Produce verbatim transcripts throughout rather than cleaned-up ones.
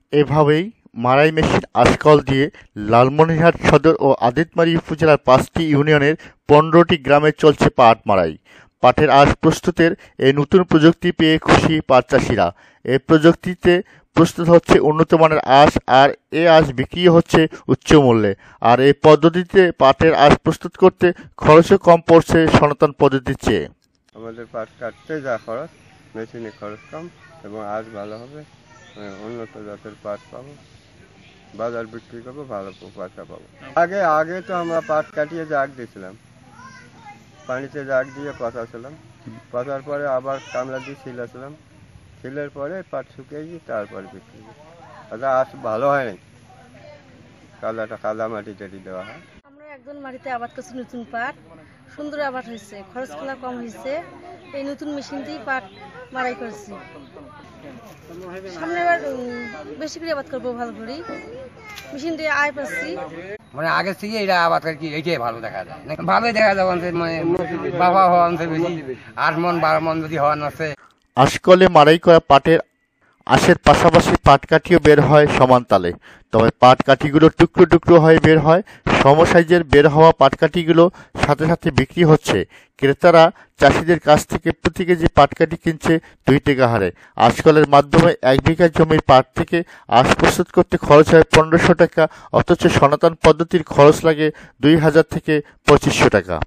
এভাবেই মাড়াই মেশিন আজকাল দিয়ে লালমনিরহাট সদর ও আদিতমারি উপজেলার পাঁচটি ইউনিয়নের পনেরোটি গ্রামে চলছে পাট মাড়াই। পাটের আঁশ প্রস্তুতের এই নতুন প্রযুক্তি পেয়ে খুশি পাট চাষিরা। এ প্রযুক্তিতে প্রস্তুত হচ্ছে উন্নত মানের আঁশ, আর এ আঁশ বিক্রি হচ্ছে উচ্চ মূল্যে। আর এই পদ্ধতিতে পাটের আঁশ প্রস্তুত করতে খরচও কম পড়ছে সনাতন পদ্ধতির চেয়ে। আমাদের পাট কাটতে যা খরচ, মেশিনে খরচ কম এবং আঁশ ভালো হবে, উন্নত জাতের পাট পাবো, বাজার বিক্রি করবো, ভালো পয়সা পাবো। আগে আগে তো আমরা পাট কাটিয়ে জাগ দিয়েছিলাম, পানিতে জাগ দিয়ে পচাছিলাম, পচার পরে আবার কামলা দিয়ে ছিলাছিলাম, ছিলের পরে পাট শুকিয়ে গিয়ে তারপরে বিক্রি করি। আচ্ছা, আঁশ ভালো হয় নাই, কাদাটা কাদা মাটি টাটি দেওয়া হয়। আমরা একজন মাটিতে আবাদ করছি নতুন পাট, সুন্দর আবাদ হয়েছে, খরচ খোলা কম হয়েছে। এই নতুন মেশিন দিয়ে পাট মাড়াই করছি। সামনে এবার বেশি করে আবাদ করবো, ভালো করি মেশিন দিয়ে আয় পাচ্ছি। মানে আগে থেকে এটা আবাদ কি এইটাই ভালো দেখা যায়, ভালোই দেখা যায়। মানে বাবা হওয়ান বেশি আট মন বারো মন যদি হওয়ান আছে। আঁশকলে মাড়াই করা পাটের আঁশের পাশাপাশি পাটকাঠিও বের হয় সমান তালে। তবে পাটকাঠিগুলো টুকরো টুকরো হয়ে বের হয়। সম সাইজের বের হওয়া পাটকাঠিগুলো সাথে সাথে বিক্রি হচ্ছে। ক্রেতারা চাষিদের কাছ থেকে প্রতি কেজি পাটকাঠি কিনছে দুই টাকা হারে। আঁশকলের মাধ্যমে এক বিঘা জমির পাট থেকে আঁশ প্রস্তুত করতে খরচ হয় পনেরোশো টাকা, অথচ সনাতন পদ্ধতির খরচ লাগে দুই হাজার থেকে পঁচিশশো টাকা।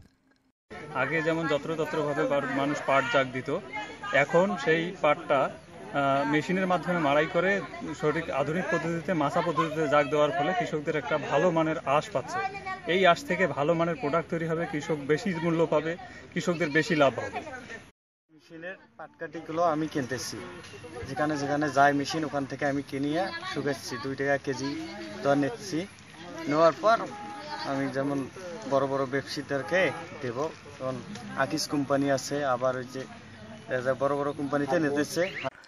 আগে যেমন যত্রতত্রভাবে মানুষ পাট জাগ দিত, এখন সেই পাটটা মেশিনের মাধ্যমে মাড়াই করে সঠিক আধুনিক পদ্ধতিতে মাছা পদ্ধতিতে জাগ দেওয়ার ফলে কৃষকদের একটা ভালো মানের আঁশ পাচ্ছে। এই আঁশ থেকে ভালো মানের প্রোডাক্ট তৈরি হবে, কৃষক বেশি মূল্য পাবে, কৃষকদের বেশি লাভ হবে। মেশিনের পাটকাঠিগুলো আমি কিনতেছি, যেখানে যেখানে যায় মেশিন ওখান থেকে আমি কিনিয়ে শুকাচ্ছি, দুই টাকা কেজি দর নিচ্ছি। নেওয়ার পর আমি যেমন বড় বড় ব্যবসায়ীদেরকে দেব, কারণ আকিস কোম্পানি আছে, আবার ওই যে বড় বড় কোম্পানিতে নিতেছে।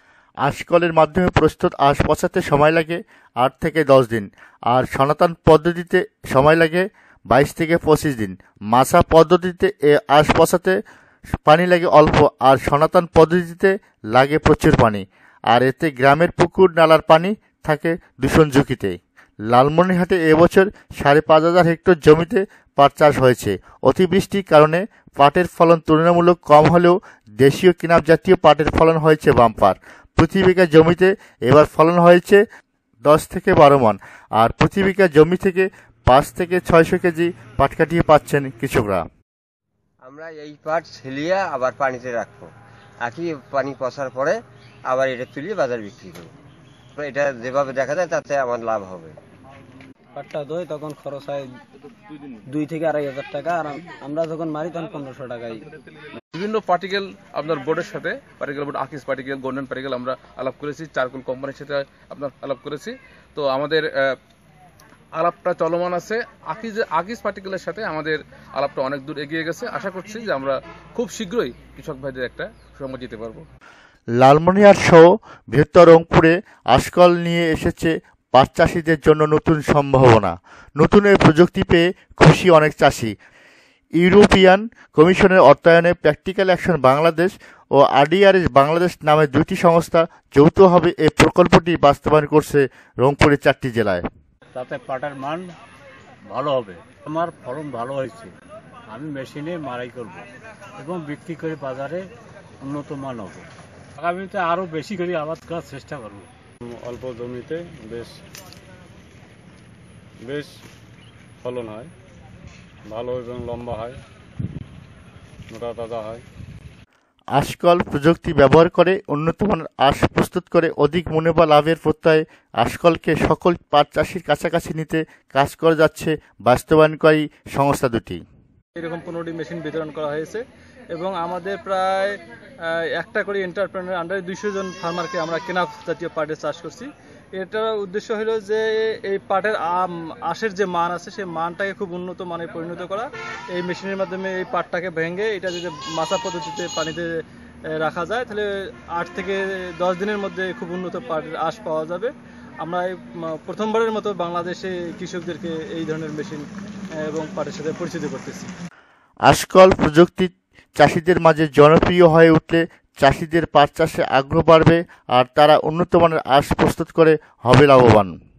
আঁশকলের মাধ্যমে প্রস্তুত আঁশ পচাতে সময় লাগে আট থেকে দশ দিন, আর সনাতন পদ্ধতিতে সময় লাগে বাইশ থেকে পঁচিশ দিন। মাছা পদ্ধতিতে এ আঁশ পচাতে পানি লাগে অল্প, আর সনাতন পদ্ধতিতে লাগে প্রচুর পানি, আর এতে গ্রামের পুকুর নালার পানি থাকে দূষণ ঝুঁকিতে। লালমনিরহাটে এবছর সাড়ে পাঁচ হাজার হেক্টর জমিতে পাট চাষ হয়েছে। অতিবৃষ্টির কারণে পাটের ফলন তুলনামূলক কম হলেও দেশীয় কিনাব জাতীয় পাটের ফলন হয়েছে বাম্পার। প্রতি বিঘা জমিতে এবার ফলন হয়েছে দশ থেকে বারো মন, আর প্রতি বিঘা জমি থেকে পাঁচ থেকে ছয়শো কেজি পাট কাটিয়ে পাচ্ছেন কৃষকরা। আমরা এই পাট ছেলিয়ে আবার পানিতে রাখবো, আঁকি পানি পচার পরে আবার এটা তুলিয়ে বাজার বিক্রি করবো। এটা যেভাবে দেখা যায় তাতে আমার লাভ হবে। পাটটা দই তখন খরচ হয় দুই থেকে আড়াই হাজার টাকা, আর আমরা যখন মারি তখন পনেরোশো টাকাই। বিভিন্ন পার্টিকেল আপনার বোর্ডের সাথে পার্টিকেল বোর্ড, আকিস পার্টিকেল, গোল্ডেন পার্টিকেল আমরা আলাপ করেছি, চারকোল কোম্পানির সাথে আপনার আলাপ করেছি। তো আমাদের আলাপটা চলমান আছে। আকিজ আকিস পার্টিকেলের সাথে আমাদের আলাপটা অনেক দূর এগিয়ে গেছে। আশা করছি যে আমরা খুব শীঘ্রই কৃষক ভাইদের একটা সুসংবাদ দিতে পারবো। লালমনিরহাট সহ বৃহত্তর রংপুরে আঁশকল নিয়ে এসেছে পাট চাষিদের জন্য নতুন সম্ভাবনা। নতুন এই প্রযুক্তি পেয়ে খুশি অনেক চাষি। ইউরোপিয়ান কমিশনের অর্থায়নে প্র্যাকটিক্যাল অ্যাকশন বাংলাদেশ ও আরডিআরএস বাংলাদেশ নামে দুইটি সংস্থা যৌথভাবে এই প্রকল্পটি বাস্তবায়ন করছে রংপুরের চারটি জেলায়। তাতে পাটের মান ভালো হবে, আমার ফলন ভালো হয়েছে। আমি মেশিনে মাড়াই করব এবং বিক্রি করে বাজারে উন্নত মান হবে। আগামীতে আরও বেশি করে আবাদ করার চেষ্টা করব। অল্প জমিতে বেশ বেশ ফলন হয়, ভালো এবং লম্বা হয়, মোটা তাজা হয়। আঁশকল প্রযুক্তি ব্যবহার করে উন্নত মানের আঁশ প্রস্তুত করে অধিক মুনাফা লাভের প্রত্যয়ে আঁশকলকে সকল পাট চাষির কাছাকাছি নিতে কাজ করে যাচ্ছে বাস্তবায়নকারী সংস্থা দুটি। এরকম পনেরোটি মেশিন বিতরণ করা হয়েছে এবং আমাদের প্রায় একটা করে এন্টারপ্রেনার আন্ডারে দুইশো জন ফার্মারকে আমরা কেনা জাতীয় পাটের চাষ করছি। এটার উদ্দেশ্য হলো যে এই পাটের আঁশের যে মান আছে সেই মানটাকে খুব উন্নত মানে পরিণত করা। এই মেশিনের মাধ্যমে এই পাটটাকে ভেঙে এটা যদি মাছা পদ্ধতিতে পানিতে রাখা যায় তাহলে আট থেকে দশ দিনের মধ্যে খুব উন্নত পাটের আঁশ পাওয়া যাবে। আমরা প্রথমবারের মতো বাংলাদেশে কৃষকদেরকে এই ধরনের মেশিন এবং পাটের সাথে পরিচিত করতেছি। আঁশকল প্রযুক্তি চাষিদের মাঝে জনপ্রিয় হয়ে উঠলে চাষিদের পাট চাষে আগ্রহ বাড়বে আর তারা উন্নত মানের আঁশ প্রস্তুত করে হবে লাভবান।